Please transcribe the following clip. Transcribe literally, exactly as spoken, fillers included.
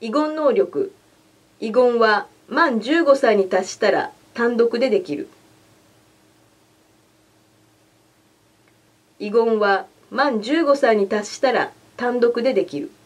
遺言能力。遺言は満じゅうごさいに達したら単独でできる。遺言は満じゅうごさいに達したら単独でできる。